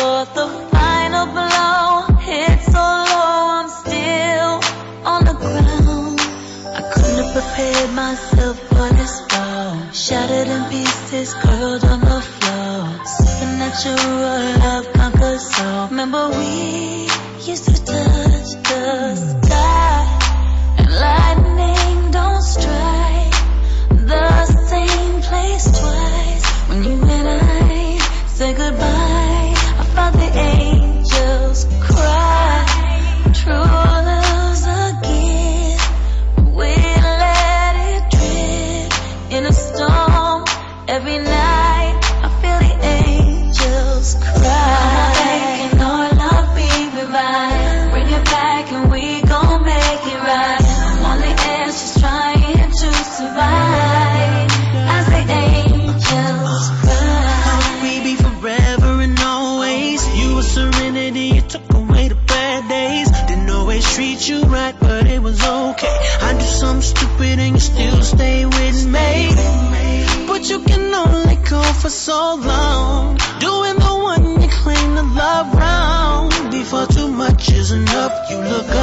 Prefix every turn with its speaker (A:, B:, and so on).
A: before the final blow hit so low, I'm still on the ground. I couldn't have prepared myself for this fall. Shattered in pieces, curled on the floor. Supernatural love conquers all. Remember we used to touch the sky, and lightning don't strike the same place twice. When you and I said goodbye, I felt the angels cry. True love's a gift, we let it drift in a storm. Every night I feel the angels cry. And our love be revived, bring it back and we gon' make it right. I'm on the edge just trying to survive as the angels cry.
B: We be forever and always. You were serenity, you took away the bad days. Didn't always treat you right, but it was okay. I do something stupid and you still stay with me. But you can only go for so long, doing the one you claim to love wrong. Before too much is enough, you look up